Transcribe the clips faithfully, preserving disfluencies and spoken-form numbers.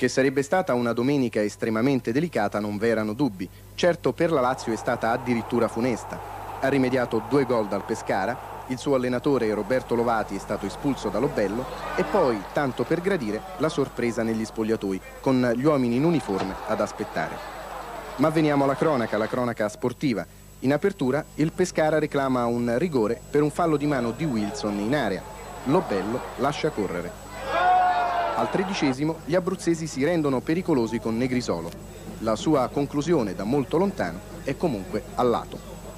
Che sarebbe stata una domenica estremamente delicata non v'erano dubbi. Certo, per la Lazio è stata addirittura funesta. Ha rimediato due gol dal Pescara, il suo allenatore Roberto Lovati è stato espulso da Lobello e poi, tanto per gradire, la sorpresa negli spogliatoi, con gli uomini in uniforme ad aspettare. Ma veniamo alla cronaca, la cronaca sportiva. In apertura il Pescara reclama un rigore per un fallo di mano di Wilson in area. Lobello lascia correre. Al tredicesimo gli abruzzesi si rendono pericolosi con Negrisolo. La sua conclusione da molto lontano è comunque al lato.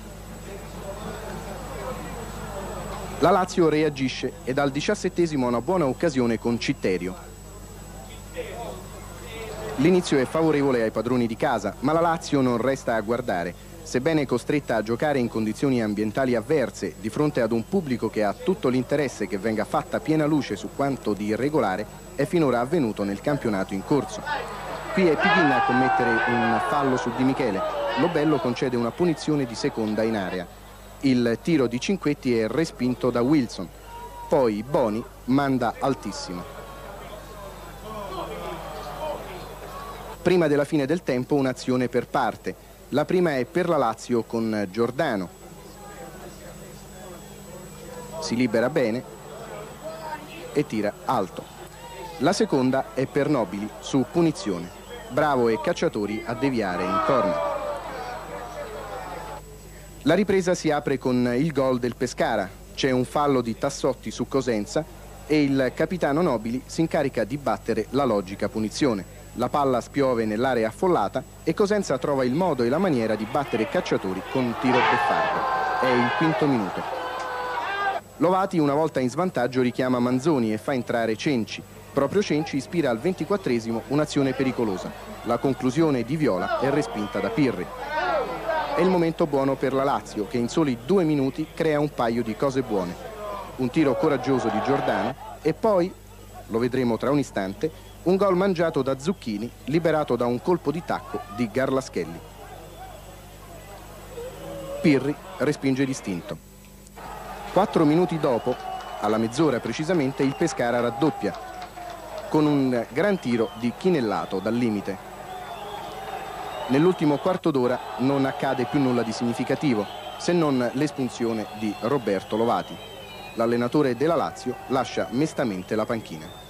La Lazio reagisce e dal diciassettesimo ha una buona occasione con Citterio. L'inizio è favorevole ai padroni di casa, ma la Lazio non resta a guardare. Sebbene costretta a giocare in condizioni ambientali avverse, di fronte ad un pubblico che ha tutto l'interesse che venga fatta piena luce su quanto di irregolare è finora avvenuto nel campionato in corso. Qui è Pighin a commettere un fallo su Di Michele. Lobello concede una punizione di seconda in area. Il tiro di Cinquetti è respinto da Wilson. Poi Boni manda altissimo. Prima della fine del tempo un'azione per parte. La prima è per la Lazio con Giordano. Si libera bene e tira alto. La seconda è per Nobili su punizione. Bravo e Cacciatori a deviare in corner. La ripresa si apre con il gol del Pescara. C'è un fallo di Tassotti su Cosenza e il capitano Nobili si incarica di battere la logica punizione. La palla spiove nell'area affollata e Cosenza trova il modo e la maniera di battere Cacciatori con un tiro beffardo. È il quinto minuto. Lovati, una volta in svantaggio, richiama Manzoni e fa entrare Cenci. Proprio Cenci ispira al ventiquattresimo un'azione pericolosa. La conclusione di Viola è respinta da Pirri. È il momento buono per la Lazio, che in soli due minuti crea un paio di cose buone. Un tiro coraggioso di Giordano e poi, lo vedremo tra un istante, un gol mangiato da Zucchini, liberato da un colpo di tacco di Garlaschelli. Pirri respinge distinto. Quattro minuti dopo, alla mezz'ora precisamente, il Pescara raddoppia, con un gran tiro di Chinellato dal limite. Nell'ultimo quarto d'ora non accade più nulla di significativo, se non l'espulsione di Roberto Lovati. L'allenatore della Lazio lascia mestamente la panchina.